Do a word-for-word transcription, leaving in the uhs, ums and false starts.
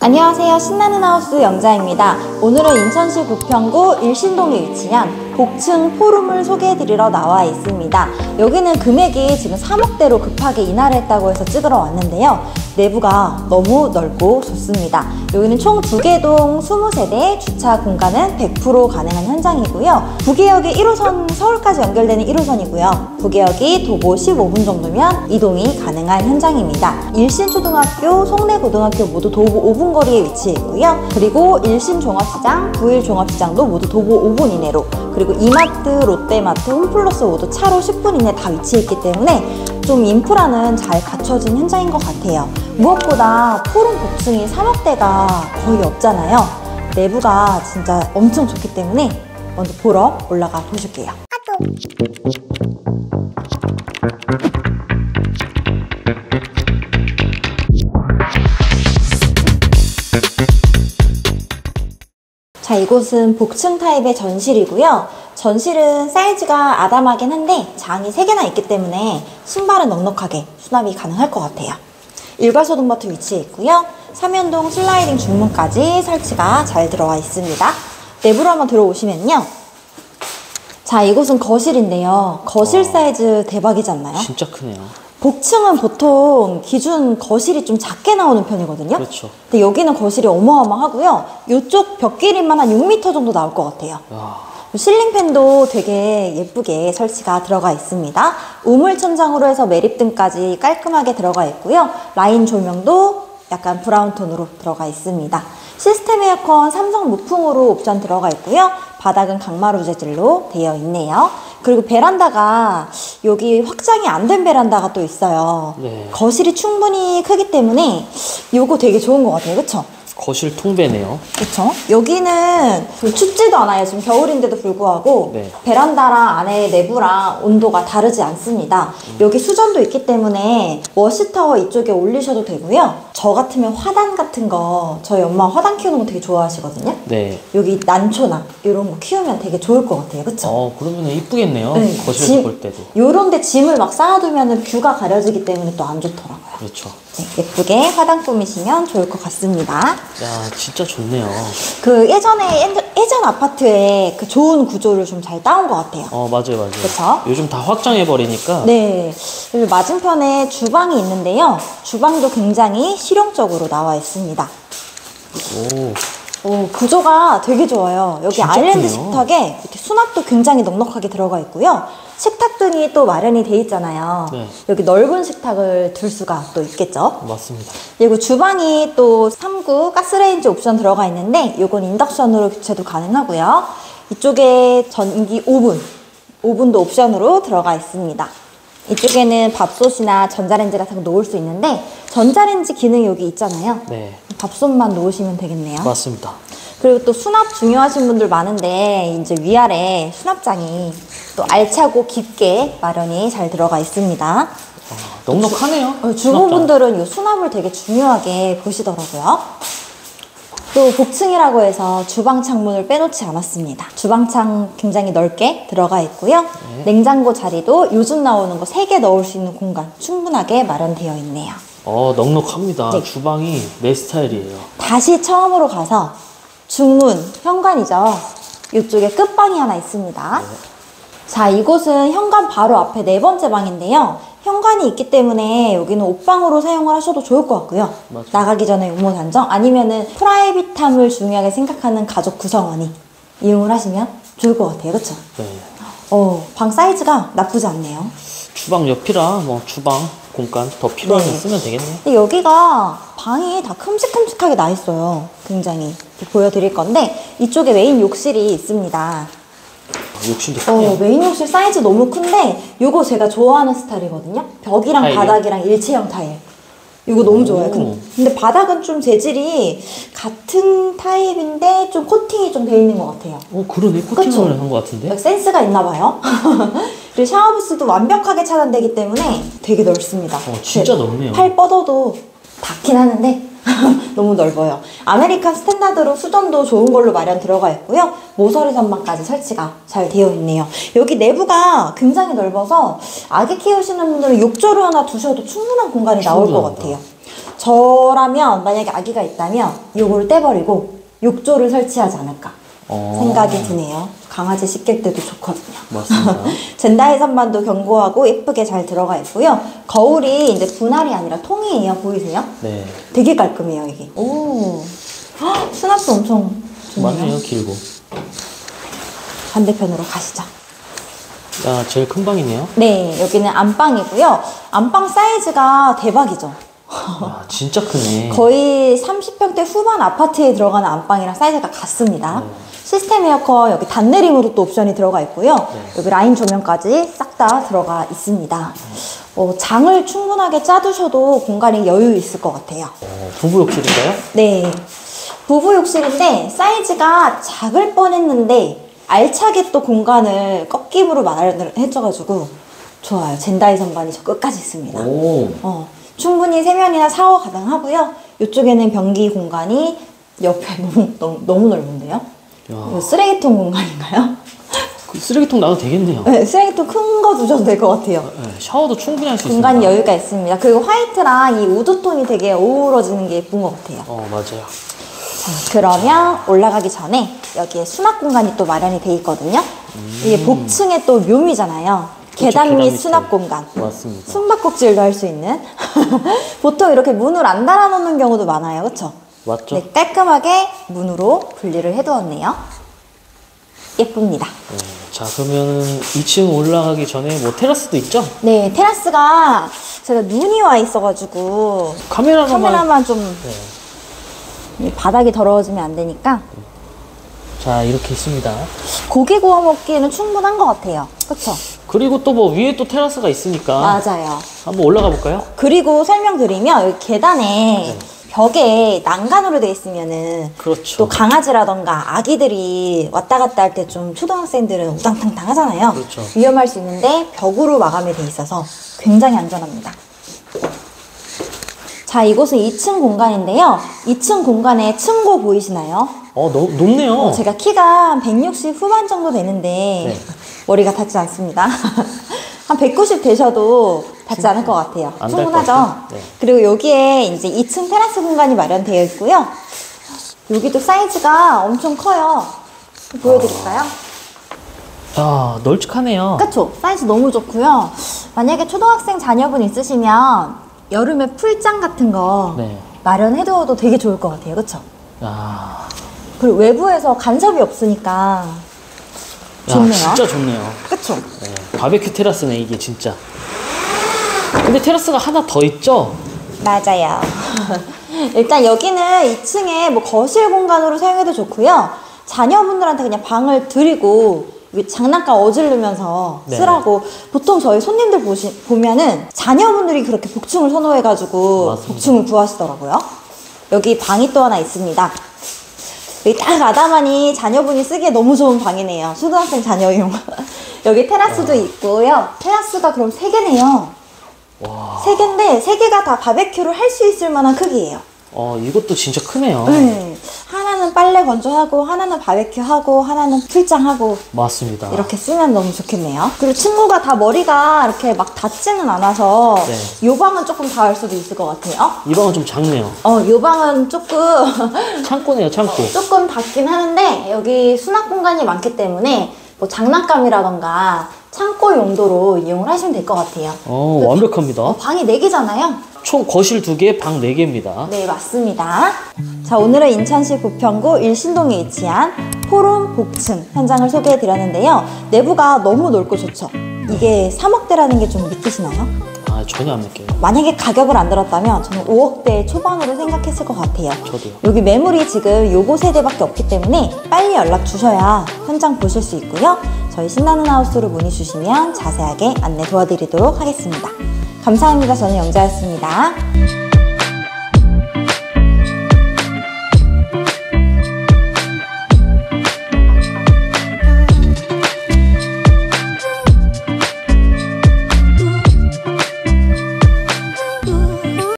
안녕하세요. 신나는 하우스 영자입니다. 오늘은 인천시 부평구 일신동에 위치한 복층 포룸을 소개해드리러 나와 있습니다. 여기는 금액이 지금 삼억대로 급하게 인하를 했다고 해서 찍으러 왔는데요. 내부가 너무 넓고 좋습니다. 여기는 총 두 개 동 이십 세대, 주차 공간은 백 퍼센트 가능한 현장이고요. 부계역이 일 호선 서울까지 연결되는 일 호선이고요. 부계역이 도보 십오 분 정도면 이동이 가능한 현장입니다. 일신초등학교, 송내고등학교 모두 도보 오 분 거리에 위치해 있고요. 그리고 일신종합시장, 구일종합시장도 모두 도보 오 분 이내로, 그리고 이마트, 롯데마트, 홈플러스 모두 차로 십 분 이내 다 위치해 있기 때문에 좀 인프라는 잘 갖춰진 현장인 것 같아요. 무엇보다 포룸 복층이 삼억대가 거의 없잖아요. 내부가 진짜 엄청 좋기 때문에 먼저 보러 올라가 보실게요. 자, 이곳은 복층 타입의 전실이고요. 전실은 사이즈가 아담하긴 한데 장이 세 개나 있기 때문에 신발은 넉넉하게 수납이 가능할 것 같아요. 일괄소등버튼 위치해 있고요. 삼연동 슬라이딩 중문까지 설치가 잘 들어와 있습니다. 내부로 한번 들어오시면요. 자, 이곳은 거실인데요. 거실 어... 사이즈 대박이지 않나요? 진짜 크네요. 복층은 보통 기준 거실이 좀 작게 나오는 편이거든요. 그렇죠. 근데 여기는 거실이 어마어마하고요. 이쪽 벽 길이만 한 육 미터 정도 나올 것 같아요. 와. 실링팬도 되게 예쁘게 설치가 들어가 있습니다. 우물 천장으로 해서 매립등까지 깔끔하게 들어가 있고요. 라인 조명도 약간 브라운 톤으로 들어가 있습니다. 시스템 에어컨 삼성 무풍으로 옵션 들어가 있고요. 바닥은 강마루 재질로 되어 있네요. 그리고 베란다가 여기 확장이 안 된 베란다가 또 있어요. 네. 거실이 충분히 크기 때문에 요거 되게 좋은 것 같아요. 그쵸? 거실 통배네요. 그쵸? 여기는 춥지도 않아요. 지금 겨울인데도 불구하고 네. 베란다랑 안에 내부랑 온도가 다르지 않습니다. 음. 여기 수전도 있기 때문에 워시타워 이쪽에 올리셔도 되고요. 저 같으면 화단 같은 거, 저희 엄마 화단 키우는 거 되게 좋아하시거든요. 네. 여기 난초나 이런 거 키우면 되게 좋을 것 같아요. 그쵸? 어, 그러면 이쁘겠네요. 네. 거실에서 볼 때도. 요런 데 짐을 막 쌓아두면 뷰가 가려지기 때문에 또 안 좋더라고요. 그렇죠. 네, 예쁘게 화단 꾸미시면 좋을 것 같습니다. 야, 진짜 좋네요. 그 예전에 예전, 예전 아파트에 그 좋은 구조를 좀 잘 따온 것 같아요. 어, 맞아요, 맞아요. 그쵸? 요즘 다 확장해 버리니까. 네. 그리고 맞은편에 주방이 있는데요. 주방도 굉장히 실용적으로 나와 있습니다. 오. 오, 구조가 되게 좋아요. 여기 아일랜드 크네요. 식탁에 이렇게 수납도 굉장히 넉넉하게 들어가 있고요. 식탁 등이 또 마련이 돼 있잖아요. 네. 여기 넓은 식탁을 둘 수가 또 있겠죠. 맞습니다. 그리고 주방이 또 삼 구 가스레인지 옵션 들어가 있는데 이건 인덕션으로 교체도 가능하고요. 이쪽에 전기 오븐, 오븐도 옵션으로 들어가 있습니다. 이쪽에는 밥솥이나 전자레인지 같은 거 놓을 수 있는데 전자레인지 기능이 여기 있잖아요. 네. 밥솥만 놓으시면 되겠네요. 맞습니다. 그리고 또 수납 중요하신 분들 많은데 이제 위아래 수납장이 또 알차고 깊게 마련이 잘 들어가 있습니다. 아, 넉넉하네요. 주, 주부분들은 이 수납을 되게 중요하게 보시더라고요. 또 복층이라고 해서 주방 창문을 빼놓지 않았습니다. 주방창 굉장히 넓게 들어가 있고요. 네. 냉장고 자리도 요즘 나오는 거 세 개 넣을 수 있는 공간 충분하게 마련되어 있네요. 어, 넉넉합니다. 네. 주방이 내 스타일이에요. 다시 처음으로 가서 중문, 현관이죠. 이쪽에 끝방이 하나 있습니다. 네. 자, 이곳은 현관 바로 앞에 네 번째 방인데요. 현관이 있기 때문에 여기는 옷방으로 사용을 하셔도 좋을 것 같고요. 맞아. 나가기 전에 유모 단정 아니면은 프라이빗함을 중요하게 생각하는 가족 구성원이 이용을 하시면 좋을 것 같아요. 그렇죠? 네. 어, 방 사이즈가 나쁘지 않네요. 주방 옆이라 뭐 주방 공간 더 필요하면 네. 쓰면 되겠네요. 근데 여기가 방이 다 큼직큼직하게 나 있어요. 굉장히 보여드릴 건데 이쪽에 메인 욕실이 있습니다. 욕실도 크네요. 어, 메인 욕실 사이즈 너무 큰데 이거 제가 좋아하는 스타일이거든요. 벽이랑 타일이요? 바닥이랑 일체형 타일. 이거 너무 좋아요. 근데, 근데 바닥은 좀 재질이 같은 타입인데 좀 코팅이 좀 돼 있는 것 같아요. 어, 그러네. 코팅을 한 것 같은데? 센스가 있나 봐요. 그리고 샤워부스도 완벽하게 차단되기 때문에 되게 넓습니다. 어, 진짜 넓네요. 팔 뻗어도 닿긴 하는데 너무 넓어요. 아메리칸 스탠다드로 수전도 좋은 걸로 마련 들어가 있고요. 모서리 선반까지 설치가 잘 되어 있네요. 여기 내부가 굉장히 넓어서 아기 키우시는 분들은 욕조를 하나 두셔도 충분한 공간이 나올 것 같아요. 저라면 만약에 아기가 있다면 요거를 떼버리고 욕조를 설치하지 않을까 어. 생각이 드네요. 강아지 씻길 때도 좋거든요. 맞습니다. 젠다이 선반도 견고하고 예쁘게 잘 들어가 있고요. 거울이 이제 분할이 아니라 통이에요. 보이세요? 네. 되게 깔끔해요, 이게. 오. 헉, 수납도 엄청 좋네요. 맞네요, 길고. 반대편으로 가시죠. 야, 제일 큰 방이네요. 네, 여기는 안방이고요. 안방 사이즈가 대박이죠. 야, 진짜 크네. 거의 삼십 평대 후반 아파트에 들어가는 안방이랑 사이즈가 같습니다. 네. 시스템 에어컨 여기 단내림으로 또 옵션이 들어가 있고요. 네. 여기 라인 조명까지 싹 다 들어가 있습니다. 어, 장을 충분하게 짜두셔도 공간이 여유 있을 것 같아요. 어, 부부 욕실인가요? 네, 부부 욕실인데 사이즈가 작을 뻔했는데 알차게 또 공간을 꺾임으로 마련을 해줘가지고 좋아요. 젠다이 선반이 저 끝까지 있습니다. 오. 어, 충분히 세면이나 샤워 가능하고요. 이쪽에는 변기 공간이 옆에 너무 너무, 너무 넓은데요. 야. 이거 쓰레기통 공간인가요? 그 쓰레기통 놔도 되겠네요. 네, 쓰레기통 큰 거 두셔도 될 것 같아요. 네, 샤워도 충분히 할 수 있습니다. 공간 여유가 있습니다. 그리고 화이트랑 이 우드톤이 되게 어우러지는 게 예쁜 것 같아요. 어, 맞아요. 자, 그러면 올라가기 전에 여기에 수납 공간이 또 마련이 돼 있거든요. 음. 이게 복층의 또 묘미잖아요. 계단 계단 및 밑에. 수납 공간. 맞습니다. 숨바꼭질도 할 수 있는. 보통 이렇게 문을 안 달아놓는 경우도 많아요. 그쵸? 맞죠? 네, 깔끔하게 문으로 분리를 해두었네요. 예쁩니다. 네, 자, 그러면 이 층 올라가기 전에 뭐 테라스도 있죠? 네, 테라스가 제가 눈이 와 있어가지고 카메라로만. 카메라만 좀 네. 바닥이 더러워지면 안 되니까 자, 이렇게 있습니다. 고기 구워 먹기에는 충분한 것 같아요. 그쵸? 그리고 또 뭐 위에 또 테라스가 있으니까 맞아요. 한번 올라가 볼까요? 그리고 설명드리면 여기 계단에 네. 벽에 난간으로 되어 있으면은 그렇죠. 또 강아지라던가 아기들이 왔다 갔다 할 때 좀 초등학생들은 우당탕탕 하잖아요. 그렇죠. 위험할 수 있는데 벽으로 마감이 돼 있어서 굉장히 안전합니다. 자, 이곳은 이 층 공간인데요. 이 층 공간에 층고 보이시나요? 어, 너, 높네요. 어, 제가 키가 한 백육십 후반 정도 되는데 네. 머리가 닿지 않습니다. 한 백구십 되셔도 닿지 않을 것 같아요. 안닿을 충분하죠? 것 같아요. 네. 그리고 여기에 이제 이 층 테라스 공간이 마련되어 있고요. 여기도 사이즈가 엄청 커요. 보여드릴까요? 야, 널찍하네요. 그쵸? 사이즈 너무 좋고요. 만약에 초등학생 자녀분 있으시면 여름에 풀장 같은 거 네. 마련해두어도 되게 좋을 것 같아요. 그쵸? 야, 그리고 외부에서 간섭이 없으니까 야, 좋네요. 진짜 좋네요. 그쵸? 네, 바베큐 테라스네, 이게 진짜. 근데 테라스가 하나 더 있죠? 맞아요. 일단 여기는 이 층에 뭐 거실 공간으로 사용해도 좋고요. 자녀분들한테 그냥 방을 드리고 장난감 어지르면서 네. 쓰라고. 보통 저희 손님들 보시, 보면은 자녀분들이 그렇게 복층을 선호해가지고 맞습니다. 복층을 구하시더라고요. 여기 방이 또 하나 있습니다. 여기 딱 아담하니 자녀분이 쓰기에 너무 좋은 방이네요. 초등학생 자녀용. 여기 테라스도 있고요. 테라스가 그럼 세 개네요. 와. 세 개인데 세 개가 다 바베큐를 할 수 있을 만한 크기예요. 어, 이것도 진짜 크네요. 네. 하나는 빨래 건조하고 하나는 바베큐하고 하나는 풀장하고 맞습니다. 이렇게 쓰면 너무 좋겠네요. 그리고 친구가 다 머리가 이렇게 막 닿지는 않아서 네. 요 방은 조금 닿을 수도 있을 것 같아요. 이 방은 좀 작네요. 어, 요 방은 조금 창고네요, 창고. 조금 닿긴 하는데 여기 수납 공간이 많기 때문에 뭐 장난감이라던가 창고 용도로 이용을 하시면 될 것 같아요. 어, 완벽합니다. 방이 네 개잖아요. 총 거실 두 개, 방 네 개입니다. 네, 맞습니다. 자, 오늘은 인천시 부평구 일신동에 위치한 포룸 복층 현장을 소개해 드렸는데요. 내부가 너무 넓고 좋죠? 이게 삼억대라는 게 좀 믿기시나요? 아, 전혀 안 느껴요. 만약에 가격을 안 들었다면 저는 오억대 초반으로 생각했을 것 같아요. 저도요. 여기 매물이 지금 요거 세대밖에 없기 때문에 빨리 연락 주셔야 현장 보실 수 있고요. 저희 신나는 하우스로 문의 주시면 자세하게 안내 도와드리도록 하겠습니다. 감사합니다. 저는 영자였습니다.